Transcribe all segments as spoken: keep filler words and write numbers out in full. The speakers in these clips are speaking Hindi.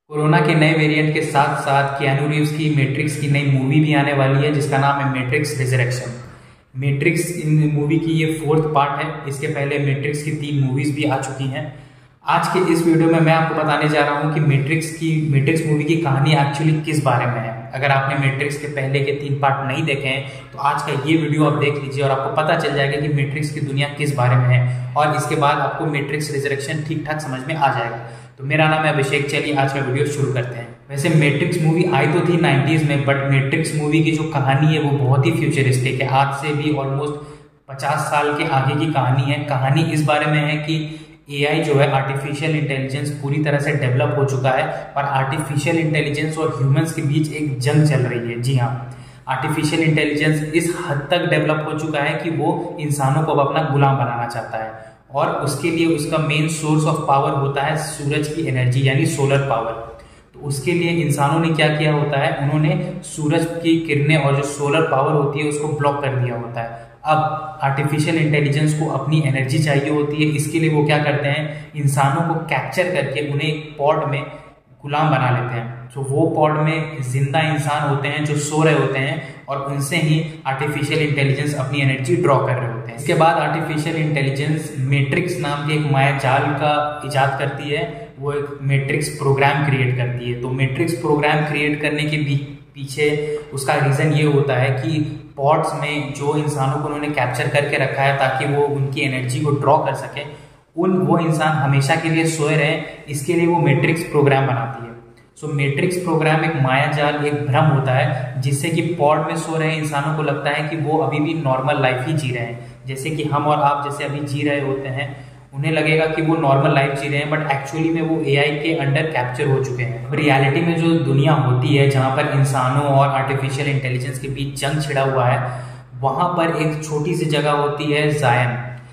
कोरोना के नए वेरिएंट के साथ साथ कियानू रीव्स की मैट्रिक्स की नई मूवी भी आने वाली है जिसका नाम है मैट्रिक्स रिजरेक्शन। मैट्रिक्स इन मूवी की ये फोर्थ पार्ट है। इसके पहले मैट्रिक्स की तीन मूवीज भी आ चुकी हैं। आज के इस वीडियो में मैं आपको बताने जा रहा हूँ कि मैट्रिक्स की मैट्रिक्स मूवी की कहानी एक्चुअली किस बारे में है। अगर आपने मैट्रिक्स के पहले के तीन पार्ट नहीं देखे हैं तो आज का ये वीडियो आप देख लीजिए और आपको पता चल जाएगा कि मैट्रिक्स की दुनिया किस बारे में है, और इसके बाद आपको मैट्रिक्स रिजरेक्शन ठीक ठाक समझ में आ जाएगा। तो मेरा नाम है अभिषेक, चलिए आज का वीडियो शुरू करते हैं। वैसे मैट्रिक्स मूवी आई तो थी नाइन्टीज में, बट मैट्रिक्स मूवी की जो कहानी है वो बहुत ही फ्यूचरिस्टिक है। आज से भी ऑलमोस्ट पचास साल के आगे की कहानी है। कहानी इस बारे में है कि एआई जो है, आर्टिफिशियल इंटेलिजेंस पूरी तरह से डेवलप हो चुका है और आर्टिफिशियल इंटेलिजेंस और ह्यूमंस के बीच एक जंग चल रही है। जी हाँ, आर्टिफिशियल इंटेलिजेंस इस हद तक डेवलप हो चुका है कि वो इंसानों को अब अपना गुलाम बनाना चाहता है, और उसके लिए उसका मेन सोर्स ऑफ पावर होता है सूरज की एनर्जी यानी सोलर पावर। तो उसके लिए इंसानों ने क्या किया होता है, उन्होंने सूरज की किरणें और जो सोलर पावर होती है उसको ब्लॉक कर दिया होता है। अब आर्टिफिशियल इंटेलिजेंस को अपनी एनर्जी चाहिए होती है। इसके लिए वो क्या करते हैं, इंसानों को कैप्चर करके उन्हें एक पॉड में गुलाम बना लेते हैं। तो वो पॉड में जिंदा इंसान होते हैं जो सो रहे होते हैं, और उनसे ही आर्टिफिशियल इंटेलिजेंस अपनी एनर्जी ड्रॉ कर रहे होते हैं। इसके बाद आर्टिफिशियल इंटेलिजेंस मैट्रिक्स नाम के एक माया जाल का इजाद करती है। वो एक मैट्रिक्स प्रोग्राम क्रिएट करती है। तो मैट्रिक्स प्रोग्राम क्रिएट करने के पीछे उसका रीज़न ये होता है कि पॉड्स में जो इंसानों को उन्होंने कैप्चर करके रखा है ताकि वो उनकी एनर्जी को ड्रॉ कर सके, उन वो इंसान हमेशा के लिए सोए रहे, इसके लिए वो मैट्रिक्स प्रोग्राम बनाती है। सो मैट्रिक्स प्रोग्राम एक माया जाल, एक भ्रम होता है जिससे कि पॉड में सो रहे इंसानों को लगता है कि वो अभी भी नॉर्मल लाइफ ही जी रहे हैं, जैसे कि हम और आप जैसे अभी जी रहे होते हैं। उन्हें लगेगा कि वो नॉर्मल लाइफ जी रहे हैं, बट एक्चुअली में वो एआई के अंडर कैप्चर हो चुके हैं। अब रियलिटी में जो दुनिया होती है जहाँ पर इंसानों और आर्टिफिशियल इंटेलिजेंस के बीच जंग छिड़ा हुआ है, वहाँ पर एक छोटी सी जगह होती है जायन।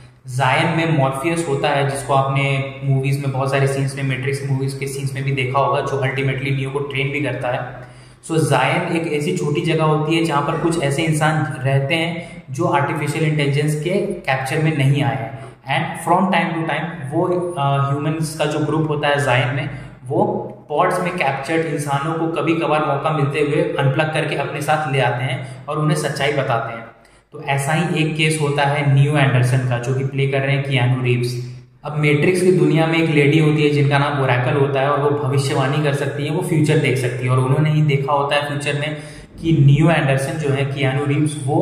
जायन में मॉर्फियस होता है, जिसको आपने मूवीज में बहुत सारे सीन्स में, मैट्रिक्स मूवीज के सीन्स में भी देखा होगा, जो अल्टीमेटली नियो को ट्रेन भी करता है। सो जायन एक ऐसी छोटी जगह होती है जहाँ पर कुछ ऐसे इंसान रहते हैं जो आर्टिफिशियल इंटेलिजेंस के कैप्चर में नहीं आए हैं, and from time to time वो ह्यूमंस uh, का जो ग्रुप होता है जायन में, वो पॉड्स में कैप्चर्ड इंसानों को कभी कभार मौका मिलते हुए अनप्लग करके अपने साथ ले आते हैं और उन्हें सच्चाई बताते हैं। तो ऐसा ही एक केस होता है नियो एंडरसन का, जो कि प्ले कर रहे हैं कियानू रीव्स। अब मैट्रिक्स की दुनिया में एक लेडी होती है जिनका नाम ओरेकल होता है, और वो भविष्यवाणी कर सकती है, वो फ्यूचर देख सकती है, और उन्होंने ही देखा होता है फ्यूचर में कि नियो एंडरसन जो है, कियानू रीव्स, वो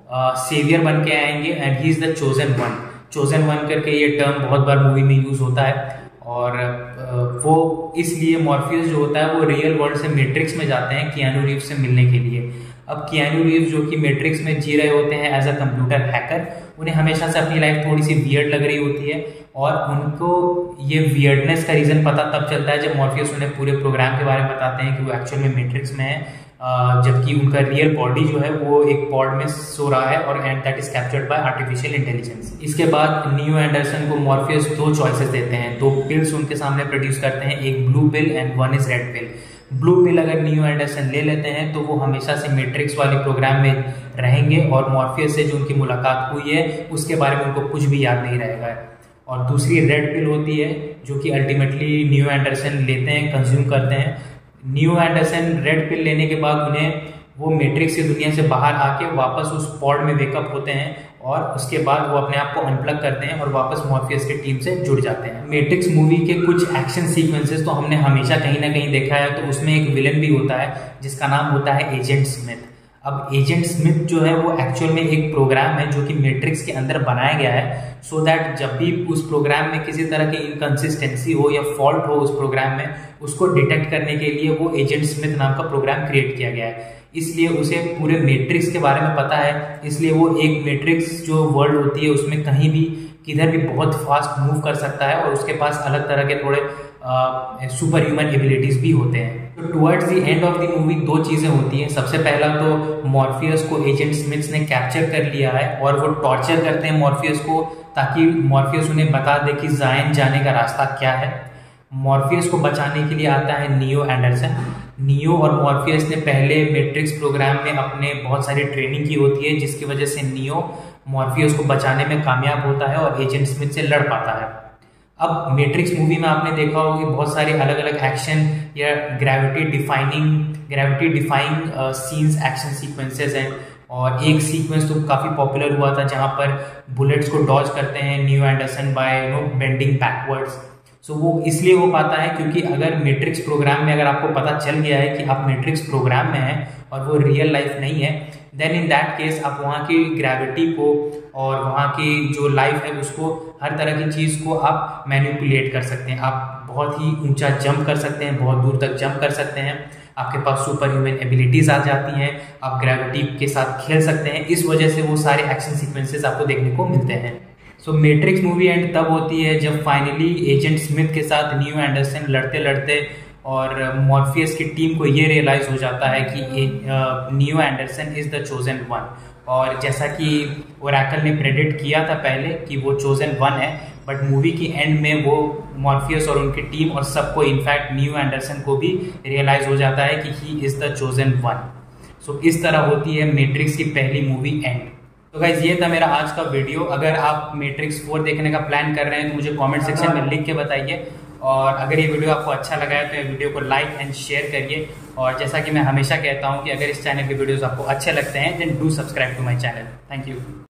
सेवियर बन के आएंगे and he is the chosen one. Chosen one करके ये टर्म बहुत बार मूवी में यूज होता है, और वो इसलिए मॉर्फियस जो होता है वो रियल वर्ल्ड से मैट्रिक्स में जाते हैं कियानू रीव्स से मिलने के लिए। अब कियानू रीव्स जो कि मैट्रिक्स में जी रहे होते हैं एज अ कंप्यूटर हैकर, उन्हें हमेशा से अपनी लाइफ थोड़ी सी वियर्ड लग रही होती है, और उनको ये वियर्डनेस का रीजन पता तब चलता है जब मॉर्फियस उन्हें पूरे प्रोग्राम के बारे में बताते हैं कि वो एक्चुअल में मैट्रिक्स में है, जबकि उनका रियल बॉडी जो है वो एक पॉड में सो रहा है, और and that is captured by artificial intelligence. इसके बाद नियो एंडरसन को मॉर्फियस दो चॉइसेस देते हैं, दो पिल्स उनके सामने प्रोड्यूस करते हैं, एक blue pill and one is red pill. Blue pill अगर नियो एंडरसन ले लेते हैं तो वो हमेशा से मैट्रिक्स वाले प्रोग्राम में रहेंगे, और मॉर्फियस से जो उनकी मुलाकात हुई है उसके बारे में उनको कुछ भी याद नहीं रहेगा। और दूसरी रेड पिल होती है जो कि अल्टीमेटली नियो एंडरसन लेते हैं, कंज्यूम करते हैं। नियो एंडरसन रेड पिल लेने के बाद उन्हें वो मैट्रिक्स की दुनिया से बाहर आके वापस उस पॉड में वेकअप होते हैं, और उसके बाद वो अपने आप को अनप्लग करते हैं और वापस मॉर्फियस की टीम से जुड़ जाते हैं। मैट्रिक्स मूवी के कुछ एक्शन सीक्वेंसेस तो हमने हमेशा कहीं ना कहीं देखा है। तो उसमें एक विलन भी होता है जिसका नाम होता है एजेंट स्मिथ। अब एजेंट स्मिथ जो है वो एक्चुअल में एक प्रोग्राम है जो कि मैट्रिक्स के अंदर बनाया गया है, सो so दैट जब भी उस प्रोग्राम में किसी तरह की इनकंसिस्टेंसी हो या फॉल्ट हो उस प्रोग्राम में, उसको डिटेक्ट करने के लिए वो एजेंट स्मिथ नाम का प्रोग्राम क्रिएट किया गया है। इसलिए उसे पूरे मैट्रिक्स के बारे में पता है, इसलिए वो एक मैट्रिक्स जो वर्ल्ड होती है उसमें कहीं भी किधर भी बहुत फास्ट मूव कर सकता है, और उसके पास अलग तरह के थोड़े सुपर ह्यूमन एबिलिटीज भी होते हैं। तो towards the end of the movie दो चीजें होती हैं। सबसे पहला तो मॉर्फियस को एजेंट स्मिथ ने कैप्चर कर लिया है, और वो टॉर्चर करते हैं मॉर्फियस को ताकि मॉर्फियस उन्हें बता दे कि जायन जाने का रास्ता क्या है। मॉर्फियस को बचाने के लिए आता है नियो एंडरसन। नियो और मॉर्फियस ने पहले मैट्रिक्स प्रोग्राम में अपने बहुत सारी ट्रेनिंग की होती है, जिसकी वजह से नियो मॉर्फियस को बचाने में कामयाब होता है और एजेंट स्मिथ से लड़ पाता है। अब मैट्रिक्स मूवी में आपने देखा होगा कि बहुत सारे अलग अलग एक्शन या gravity defining gravity defying scenes, action sequences हैं। और एक सीक्वेंस तो काफ़ी पॉपुलर हुआ था जहाँ पर बुलेट्स को डॉज करते हैं Neo Anderson by no bending backwards. So वो इसलिए हो पाता है क्योंकि अगर मैट्रिक्स प्रोग्राम में अगर आपको पता चल गया है कि आप मैट्रिक्स प्रोग्राम में हैं और वो रियल लाइफ नहीं है, देन इन दैट केस आप वहाँ की ग्रेविटी को और वहाँ की जो लाइफ है उसको, हर तरह की चीज़ को आप मैनिपुलेट कर सकते हैं। आप बहुत ही ऊंचा जंप कर सकते हैं, बहुत दूर तक जंप कर सकते हैं, आपके पास सुपर ह्यूमन एबिलिटीज आ जाती हैं, आप ग्रेविटी के साथ खेल सकते हैं। इस वजह से वो सारे एक्शन सीक्वेंसेस आपको देखने को मिलते हैं। सो मैट्रिक्स मूवी एंड तब होती है जब फाइनली एजेंट स्मिथ के साथ नीओ एंडरसन लड़ते लड़ते और मॉर्फियस की टीम को ये रियलाइज हो जाता है कि Neo Anderson is the chosen one. और जैसा कि ओरेकल ने प्रेडिक्ट किया था पहले कि वो चोजन वन है, बट मूवी की एंड में वो मॉर्फियस और उनकी टीम और सबको, इनफैक्ट नीओ एंडरसन को भी रियलाइज हो जाता है कि he is the chosen one. So इस तरह होती है मैट्रिक्स की पहली मूवी एंड। तो गाइज ये था मेरा आज का वीडियो। अगर आप मैट्रिक्स फोर देखने का प्लान कर रहे हैं तो मुझे कमेंट सेक्शन में लिख के बताइए। और अगर ये वीडियो आपको अच्छा लगा है तो ये वीडियो को लाइक एंड शेयर करिए। और जैसा कि मैं हमेशा कहता हूँ कि अगर इस चैनल के वीडियोस आपको अच्छे लगते हैं then do subscribe to my channel. Thank you.